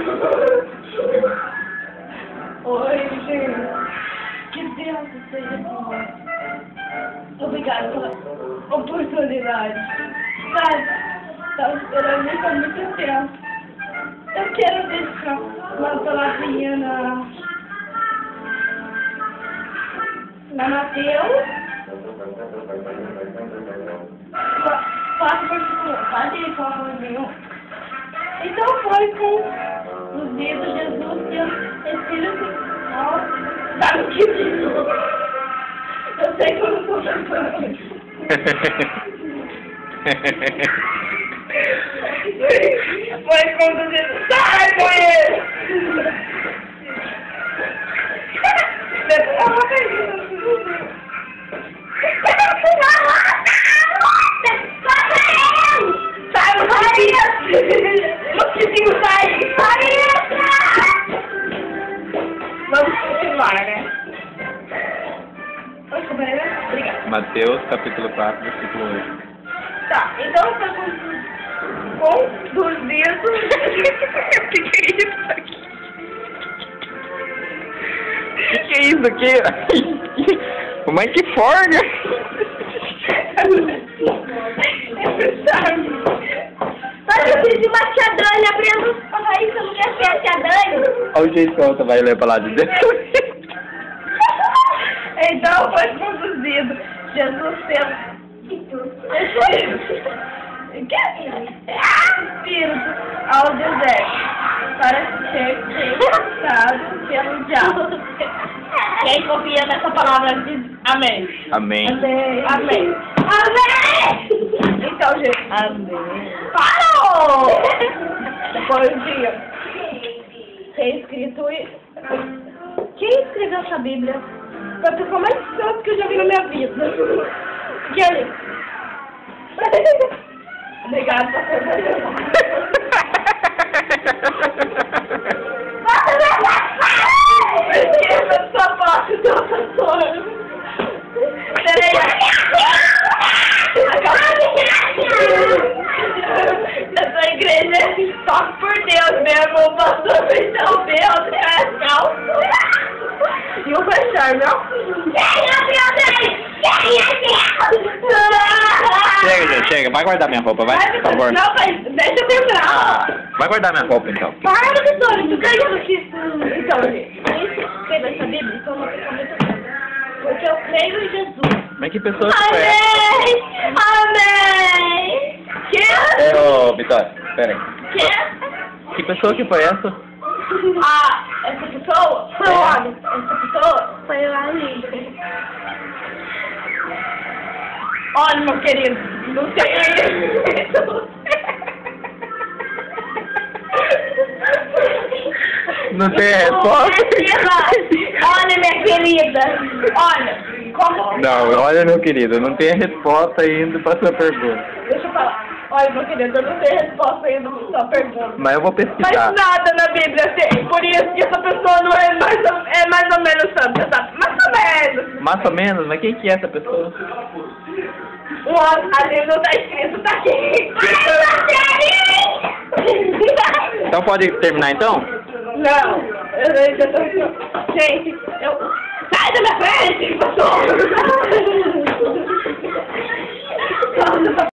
Oi, gente. Que Deus seja bom. Obrigada pela oportunidade. Sabe, estava esperando isso há muito tempo. Eu quero deixar uma palavrinha na Mateus. Faça particular, pode falar nenhum. Então foi com os dedos de Jesus e o Espírito Santo. Sabe o que diz? Eu sei que eu não estou cantando. Foi com os dedos. Sai com ele! Vamos continuar, né? Obrigada. Mateus, capítulo 4, versículo 8. Tá, então foi com dos dedos. O que é isso aqui? O que é isso aqui? Mas que forga! Mas eu fiz uma tia Dani, aprendo a Raíssa, não quer ser a tia Dani. Olha o jeito que a outra vai ler pra lá de dentro. Então foi conduzido Jesus pelo Espírito ao deserto para ser tentado pelo diabo. Quem confia nessa palavra diz amém. Amém. Amém. Amém. Amém! Então, gente. Amém. Parou! Depois de ter escrito isso. Quem escreveu essa Bíblia? Foi a pessoa mais santa que eu já vi na minha vida. Que é isso? Obrigada por ter esqueça sua parte do pastor. Peraí. Essa igreja é só por Deus mesmo. O pastor fez tão bem, o calço. E o fechar, não? Chega, gente, chega. Vai guardar minha roupa, vai, por favor. Não, deixa eu terminar. Vai guardar minha roupa, então. Para, Vitória, tu ganhou isso. Então, gente, quem escreveu essa Bíblia, então não fica muito tempo. Porque eu creio em Jesus. Mas que pessoa que foi essa? Amém! Que? Ô, Vitória, pera aí. Que? Que pessoa que foi essa? Ah, essa pessoa foi o homem. Essa pessoa foi o amigo. Olha, meu querido, não tem Não tem resposta? Olha, minha querida. Olha, como... Não, olha, meu querido, não tem resposta ainda para sua pergunta. Deixa eu falar. Olha, meu querido, eu não tenho resposta ainda para sua pergunta. Mas eu vou Mas pesquisar. nada na Bíblia tem. Por isso que essa pessoa não é mais ou menos santa, sabe? Mais ou menos. Mais ou menos, mas quem que é essa pessoa? Ali não tá escrito, tá aqui. Então pode terminar então? Não, eu já tô... Gente, eu... Sai da minha frente, pastor!